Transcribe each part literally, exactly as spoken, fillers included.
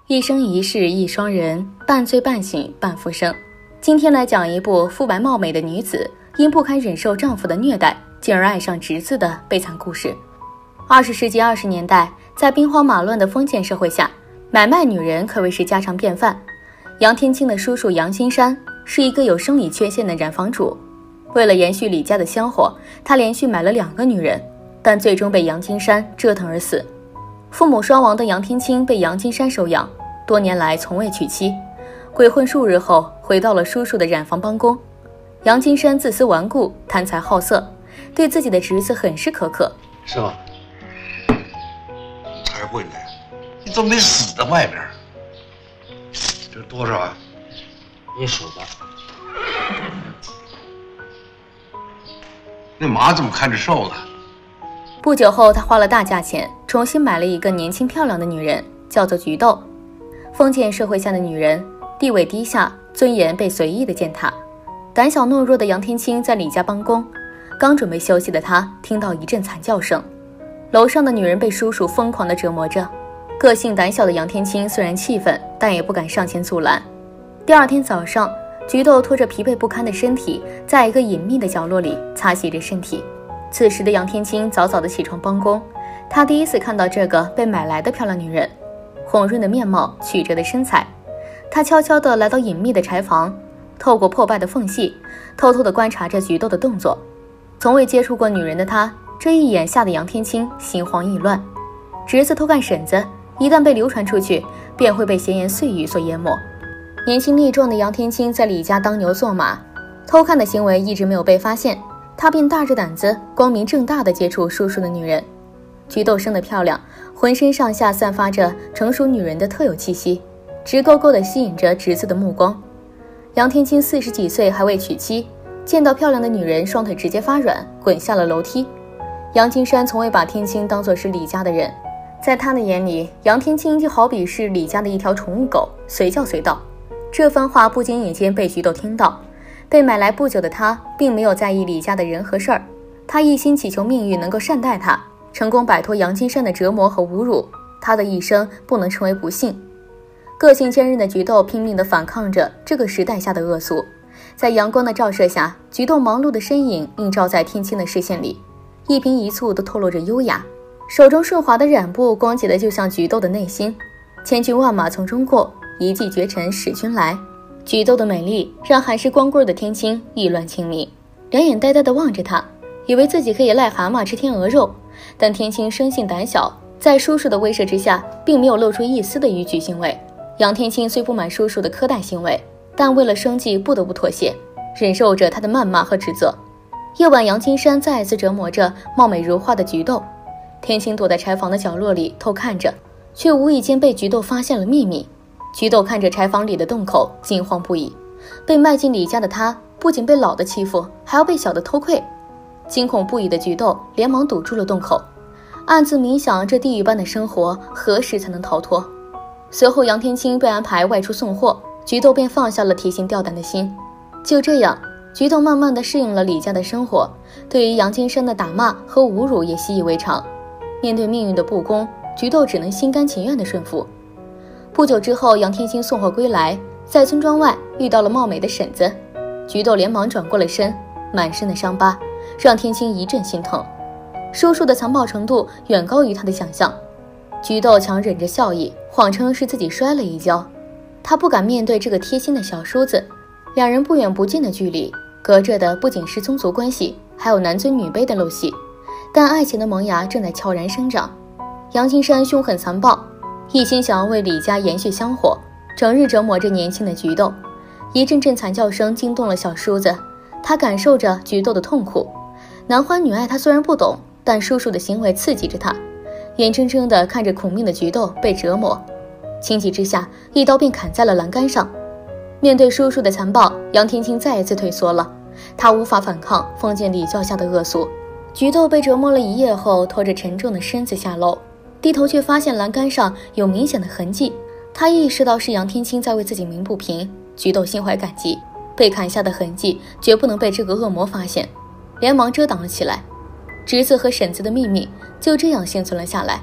一生一世一双人，半醉半醒半复生。今天来讲一部肤白貌美的女子因不堪忍受丈夫的虐待，进而爱上侄子的悲惨故事。二十世纪二十年代，在兵荒马乱的封建社会下，买卖女人可谓是家常便饭。杨天清的叔叔杨金山是一个有生理缺陷的染坊主，为了延续李家的香火，他连续买了两个女人，但最终被杨金山折腾而死。父母双亡的杨天清被杨金山收养，多年来从未娶妻，鬼混数日后回到了叔叔的染坊帮工。杨金山自私顽固，贪财好色，对自己的侄子很是苛刻。 是吧？你才会呢，你怎么没死在外边？这多少啊？ 你数吧。 那马怎么看着瘦了？ 不久后，他花了大价钱重新买了一个年轻漂亮的女人，叫做菊豆。封建社会下的女人地位低下，尊严被随意的践踏。胆小懦弱的杨天清在李家帮工，刚准备休息的他听到一阵惨叫声，楼上的女人被叔叔疯狂地折磨着。个性胆小的杨天清虽然气愤，但也不敢上前阻拦。第二天早上，菊豆拖着疲惫不堪的身体，在一个隐秘的角落里擦洗着身体。此时的杨天清早早地起床帮工，他第一次看到这个被买来的漂亮女人，红润的面貌，曲折的身材。他悄悄地来到隐秘的柴房，透过破败的缝隙，偷偷地观察着菊豆的动作。从未接触过女人的他，这一眼吓得杨天清心慌意乱。侄子偷看婶子，一旦被流传出去，便会被闲言碎语所淹没。年轻力壮的杨天清在李家当牛做马，偷看的行为一直没有被发现，他便大着胆子光明正大地接触叔叔的女人。菊豆生得漂亮，浑身上下散发着成熟女人的特有气息，直勾勾地吸引着侄子的目光。杨天清四十几岁还未娶妻，见到漂亮的女人，双腿直接发软，滚下了楼梯。杨金山从未把天清当作是李家的人，在他的眼里，杨天清就好比是李家的一条宠物狗，随叫随到。这番话不经意间被菊豆听到，被买来不久的他并没有在意李家的人和事儿，他一心祈求命运能够善待他，成功摆脱杨金山的折磨和侮辱，他的一生不能成为不幸。个性坚韧的菊豆拼命地反抗着这个时代下的恶俗，在阳光的照射下，菊豆忙碌的身影映照在天清的视线里，一颦一蹙都透露着优雅，手中顺滑的染布光洁的就像菊豆的内心。千军万马从中过，一骑绝尘使君来。菊豆的美丽让还是光棍的天清意乱情迷，两眼呆呆地望着他，以为自己可以癞蛤蟆吃天鹅肉。但天清生性胆小，在叔叔的威慑之下，并没有露出一丝的逾矩行为。杨天清虽不满叔叔的苛待行为，但为了生计不得不妥协，忍受着他的谩骂和指责。夜晚，杨金山再一次折磨着貌美如花的菊豆。天清躲在柴房的角落里偷看着，却无意间被菊豆发现了秘密。菊豆看着柴房里的洞口，惊慌不已。被卖进李家的他，不仅被老的欺负，还要被小的偷窥。惊恐不已的菊豆连忙堵住了洞口，暗自冥想这地狱般的生活何时才能逃脱。随后杨天清被安排外出送货，菊豆便放下了提心吊胆的心。就这样，菊豆慢慢地适应了李家的生活，对于杨金山的打骂和侮辱也习以为常。面对命运的不公，菊豆只能心甘情愿地顺服。不久之后，杨天清送货归来，在村庄外遇到了貌美的婶子，菊豆连忙转过了身，满身的伤疤让天清一阵心疼。叔叔的残暴程度远高于他的想象，菊豆强忍着笑意，谎称是自己摔了一跤。他不敢面对这个贴心的小叔子，两人不远不近的距离，隔着的不仅是宗族关系，还有男尊女卑的陋习，但爱情的萌芽正在悄然生长。杨金山凶狠残暴，一心想要为李家延续香火，整日折磨着年轻的菊豆。一阵阵惨叫声惊动了小叔子，他感受着菊豆的痛苦。男欢女爱他虽然不懂，但叔叔的行为刺激着他，眼睁睁地看着苦命的菊豆被折磨，情急之下一刀便砍在了栏杆上。面对叔叔的残暴，杨天清再一次退缩了，他无法反抗封建礼教下的恶俗。菊豆被折磨了一夜后，拖着沉重的身子下楼，低头却发现栏杆上有明显的痕迹。他意识到是杨天清在为自己鸣不平，菊豆心怀感激，被砍下的痕迹绝不能被这个恶魔发现，连忙遮挡了起来。侄子和婶子的秘密就这样幸存了下来。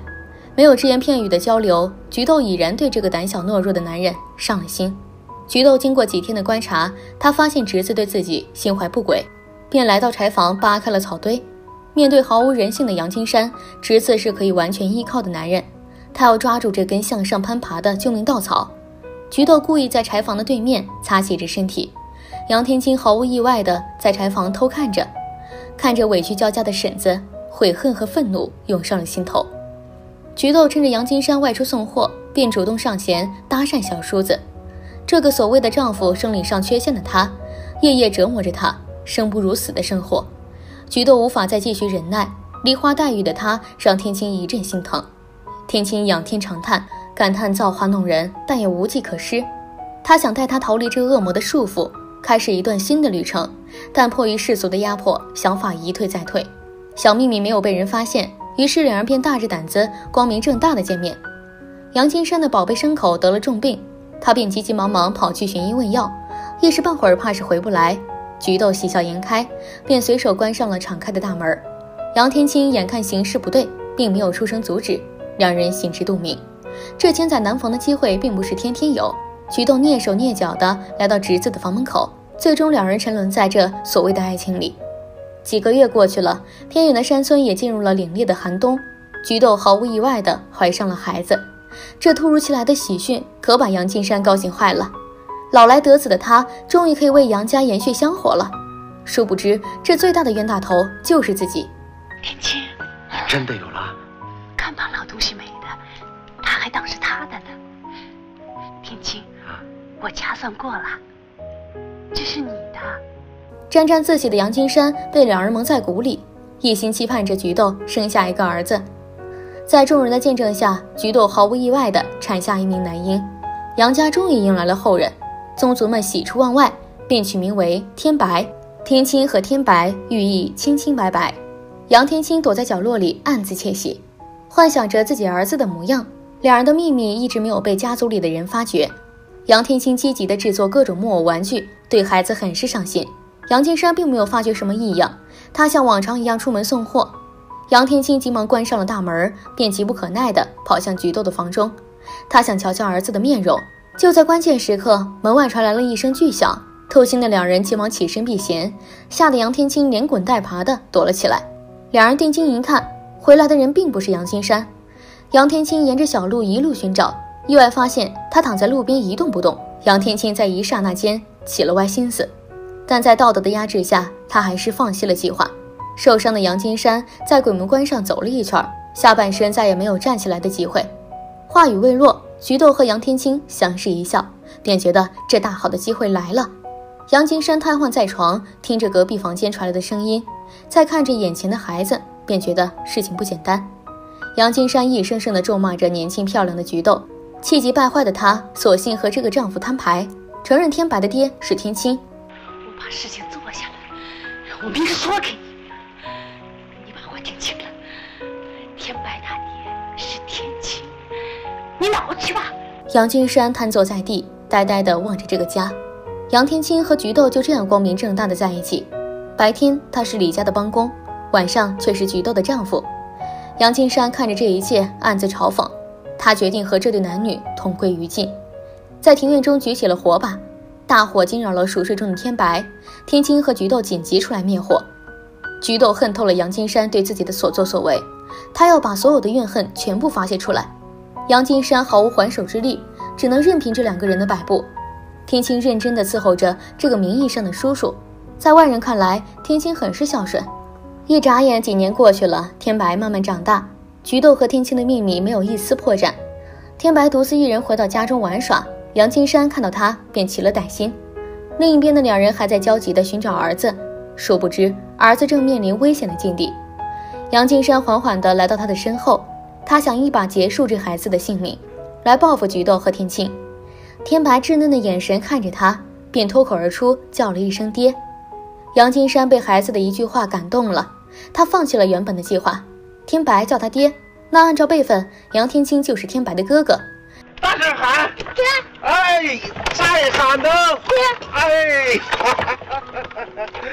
没有只言片语的交流，菊豆已然对这个胆小懦弱的男人上了心。菊豆经过几天的观察，他发现侄子对自己心怀不轨，便来到柴房扒开了草堆。面对毫无人性的杨金山，侄子是可以完全依靠的男人，他要抓住这根向上攀爬的救命稻草。菊豆故意在柴房的对面擦洗着身体，杨天青毫无意外地在柴房偷看着，看着委屈交加的婶子，悔恨和愤怒涌上了心头。菊豆趁着杨金山外出送货，便主动上前搭讪小叔子。这个所谓的丈夫生理上缺陷的他，夜夜折磨着她，生不如死的生活。菊豆无法再继续忍耐，梨花带雨的她让天青一阵心疼。天青仰天长叹，感叹造化弄人，但也无计可施。他想带她逃离这恶魔的束缚，开始一段新的旅程，但迫于世俗的压迫，想法一退再退。小秘密没有被人发现，于是两人便大着胆子光明正大的见面。杨金山的宝贝牲口得了重病，他便急急忙忙跑去寻医问药，一时半会儿怕是回不来。菊豆喜笑颜开，便随手关上了敞开的大门。杨天青眼看形势不对，并没有出声阻止，两人心知肚明，这千载难逢的机会并不是天天有。菊豆蹑手蹑脚地来到侄子的房门口，最终两人沉沦在这所谓的爱情里。几个月过去了，偏远的山村也进入了凛冽的寒冬，菊豆毫无意外地怀上了孩子。这突如其来的喜讯可把杨金山高兴坏了，老来得子的他终于可以为杨家延续香火了。殊不知这最大的冤大头就是自己。 天青， 真的有了？ 看把老东西美的，他还当是他的呢。天青，我掐算过了，这是你的。 沾沾自喜的杨金山被两人蒙在鼓里，一心期盼着菊豆生下一个儿子。在众人的见证下，菊豆毫无意外地产下一名男婴，杨家终于迎来了后人，宗族们喜出望外，便取名为天白。天青和天白寓意清清白白。杨天青躲在角落里暗自窃喜，幻想着自己儿子的模样。两人的秘密一直没有被家族里的人发觉。杨天青积极地制作各种木偶玩具，对孩子很是上心。杨金山并没有发觉什么异样，他像往常一样出门送货。杨天青急忙关上了大门，便急不可耐地跑向菊豆的房中。他想瞧瞧儿子的面容。就在关键时刻，门外传来了一声巨响，偷腥的两人急忙起身避嫌，吓得杨天青连滚带爬地躲了起来。两人定睛一看，回来的人并不是杨金山。杨天青沿着小路一路寻找，意外发现他躺在路边一动不动。杨天青在一刹那间起了歪心思，但在道德的压制下，他还是放弃了计划。受伤的杨金山在鬼门关上走了一圈，下半身再也没有站起来的机会。话语未落，菊豆和杨天青相视一笑，便觉得这大好的机会来了。杨金山瘫痪在床，听着隔壁房间传来的声音，再看着眼前的孩子，便觉得事情不简单。杨金山一声声地咒骂着年轻漂亮的菊豆，气急败坏的她索性和这个丈夫摊牌，承认天白的爹是天青。 我把事情做下来，我明说给你，你把话听清了，天白他爹是天青，你老实吧。 杨金山瘫坐在地，呆呆地望着这个家。杨天青和菊豆就这样光明正大的在一起，白天他是李家的帮工，晚上却是菊豆的丈夫。杨金山看着这一切，暗自嘲讽。他决定和这对男女同归于尽，在庭院中举起了火把，大火惊扰了熟睡中的天白。天青和菊豆紧急出来灭火。菊豆恨透了杨金山对自己的所作所为，他要把所有的怨恨全部发泄出来。杨金山毫无还手之力，只能任凭这两个人的摆布。天青认真地伺候着这个名义上的叔叔，在外人看来，天青很是孝顺。一眨眼，几年过去了，天白慢慢长大，菊豆和天青的秘密没有一丝破绽。天白独自一人回到家中玩耍，杨金山看到他便起了歹心。另一边的两人还在焦急地寻找儿子，殊不知儿子正面临危险的境地。杨金山缓缓地来到他的身后，他想一把结束这孩子的性命，来报复菊豆和天青。天白稚嫩的眼神看着他，便脱口而出叫了一声爹。杨金山被孩子的一句话感动了，他放弃了原本的计划。天白叫他爹，那按照辈分，杨天青就是天白的哥哥。 大声喊爹！ 哎，再喊呢！ 爹！ 哎，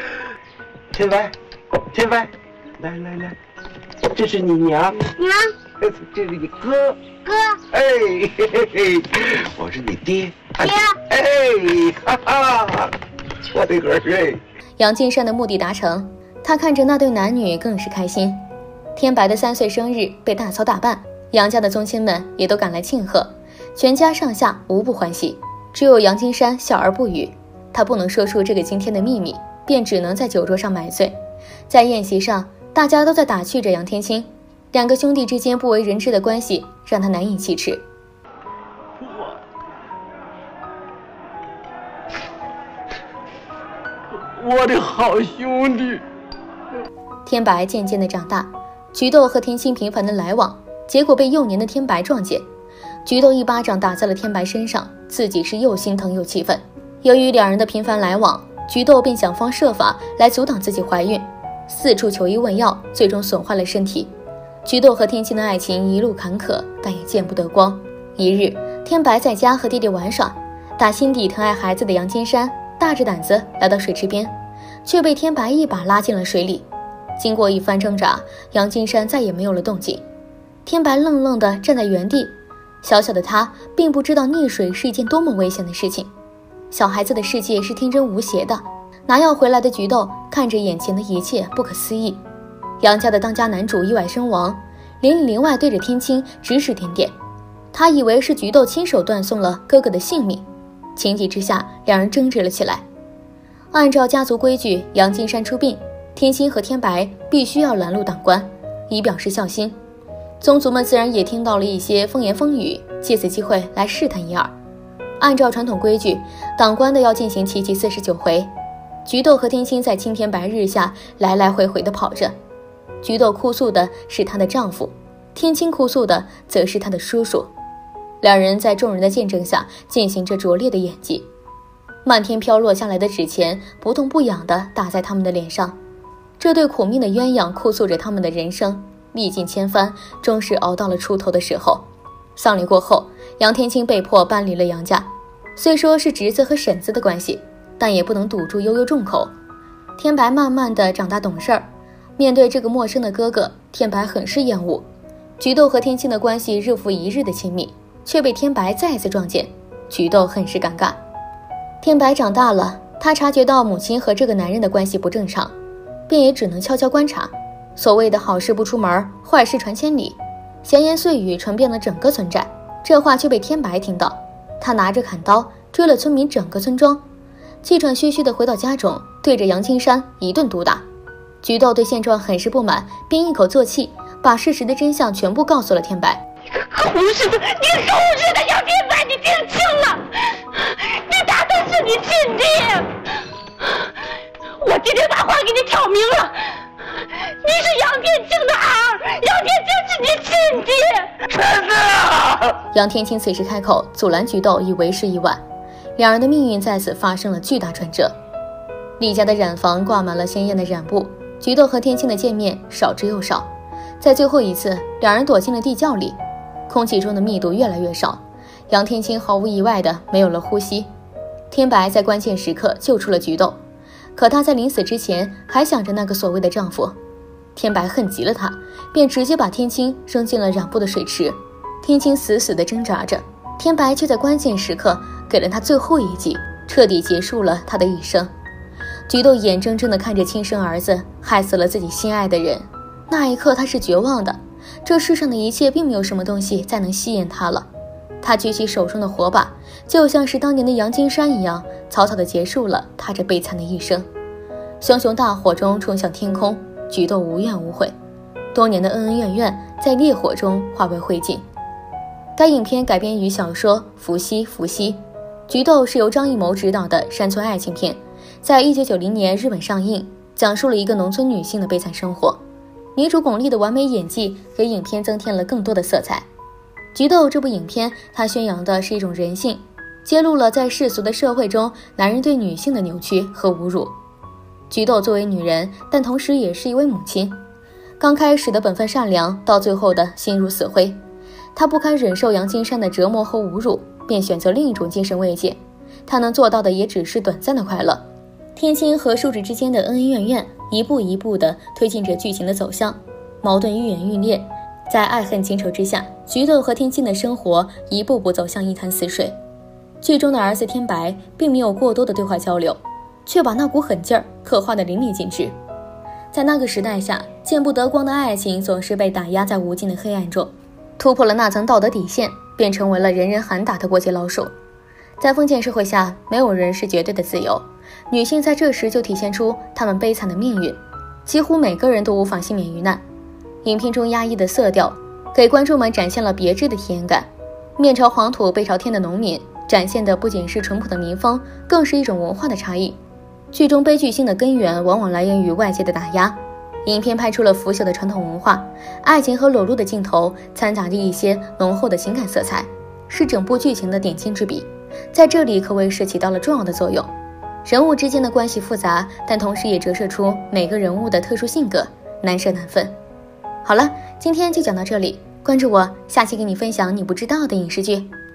天白，天白，来来来，这是你娘。 娘， 这是你哥。 哥。 哎，嘿嘿嘿，我是你爹。 爹。 哎，哈哈，我的儿哎。 杨金山的目的达成，他看着那对男女更是开心。天白的三岁生日被大操大办，杨家的宗亲们也都赶来庆贺，全家上下无不欢喜。只有杨金山笑而不语，他不能说出这个惊天的秘密，便只能在酒桌上买醉。在宴席上，大家都在打趣着杨天清，两个兄弟之间不为人知的关系让他难以启齿。 我的好兄弟。 天白渐渐的长大，菊豆和天清频繁的来往，结果被幼年的天白撞见。菊豆一巴掌打在了天白身上，自己是又心疼又气愤。由于两人的频繁来往，菊豆便想方设法来阻挡自己怀孕，四处求医问药，最终损坏了身体。菊豆和天清的爱情一路坎坷，但也见不得光。一日，天白在家和弟弟玩耍，打心底疼爱孩子的杨金山大着胆子来到水池边，却被天白一把拉进了水里。经过一番挣扎，杨金山再也没有了动静。天白愣愣地站在原地，小小的他并不知道溺水是一件多么危险的事情。小孩子的世界是天真无邪的。拿药回来的菊豆看着眼前的一切，不可思议。杨家的当家男主意外身亡，连里连外对着天清指指点点。他以为是菊豆亲手断送了哥哥的性命，情急之下，两人争执了起来。按照家族规矩，杨金山出殡，天清和天白必须要拦路挡官，以表示孝心。宗族们自然也听到了一些风言风语，借此机会来试探一二。按照传统规矩，挡官的要进行奇迹四十九回。菊豆和天清在青天白日下来来回回地跑着，菊豆哭诉的是她的丈夫，天清哭诉的则是她的叔叔。两人在众人的见证下进行着拙劣的演技。漫天飘落下来的纸钱不痛不痒地打在他们的脸上，这对苦命的鸳鸯哭诉着他们的人生，历尽千帆，终是熬到了出头的时候。丧礼过后，杨天清被迫搬离了杨家，虽说是侄子和婶子的关系，但也不能堵住悠悠众口。天白慢慢的长大懂事儿，面对这个陌生的哥哥，天白很是厌恶。菊豆和天清的关系日复一日的亲密，却被天白再次撞见，菊豆很是尴尬。天白长大了，他察觉到母亲和这个男人的关系不正常，便也只能悄悄观察。所谓的好事不出门，坏事传千里，闲言碎语传遍了整个村寨。这话却被天白听到，他拿着砍刀追了村民整个村庄，气喘吁吁地回到家中，对着杨金山一顿毒打。菊豆对现状很是不满，便一口作气，把事实的真相全部告诉了天白。 你个狗日的，你狗日的杨天白，你听清了，你打的是你亲爹！我今天把话给你挑明了，你是杨天清的儿，杨天清是你亲爹。 婶子！ 杨天清此时开口阻拦菊豆，已为时已晚。两人的命运在此发生了巨大转折。李家的染房挂满了鲜艳的染布，菊豆和天清的见面少之又少。在最后一次，两人躲进了地窖里，空气中的密度越来越少，杨天清毫无意外的没有了呼吸。天白在关键时刻救出了菊豆，可她在临死之前还想着那个所谓的丈夫。天白恨极了他，便直接把天清扔进了染布的水池。天清死死地挣扎着，天白却在关键时刻给了他最后一击，彻底结束了他的一生。菊豆眼睁睁地看着亲生儿子害死了自己心爱的人，那一刻他是绝望的，这世上的一切并没有什么东西再能吸引他了。他举起手中的火把，就像是当年的杨金山一样，草草地结束了他这悲惨的一生。熊熊大火中冲向天空，菊豆无怨无悔，多年的恩恩怨怨在烈火中化为灰烬。该影片改编于小说《伏羲伏羲》，菊豆是由张艺谋执导的山村爱情片，在一九九零年日本上映，讲述了一个农村女性的悲惨生活。女主巩俐的完美演技给影片增添了更多的色彩。菊豆这部影片，它宣扬的是一种人性，揭露了在世俗的社会中男人对女性的扭曲和侮辱。菊豆作为女人，但同时也是一位母亲，刚开始的本分善良，到最后的心如死灰。她不堪忍受杨金山的折磨和侮辱，便选择另一种精神慰藉。她能做到的也只是短暂的快乐。天清和树脂之间的恩恩怨怨，一步一步地推进着剧情的走向，矛盾愈演愈烈。 在爱恨情仇之下，菊豆和天心的生活一步步走向一潭死水。剧中的儿子天白并没有过多的对话交流，却把那股狠劲儿刻画得淋漓尽致。在那个时代下，见不得光的爱情总是被打压在无尽的黑暗中，突破了那层道德底线，便成为了人人喊打的过街老鼠。在封建社会下，没有人是绝对的自由，女性在这时就体现出她们悲惨的命运，几乎每个人都无法幸免于难。影片中压抑的色调给观众们展现了别致的体验感，面朝黄土背朝天的农民展现的不仅是淳朴的民风，更是一种文化的差异。剧中悲剧性的根源往往来源于外界的打压，影片拍出了腐朽的传统文化，爱情和裸露的镜头掺杂着一些浓厚的情感色彩，是整部剧情的点睛之笔，在这里可谓是起到了重要的作用。人物之间的关系复杂，但同时也折射出每个人物的特殊性格，难舍难分。好了，今天就讲到这里，关注我，下期给你分享你不知道的影视剧。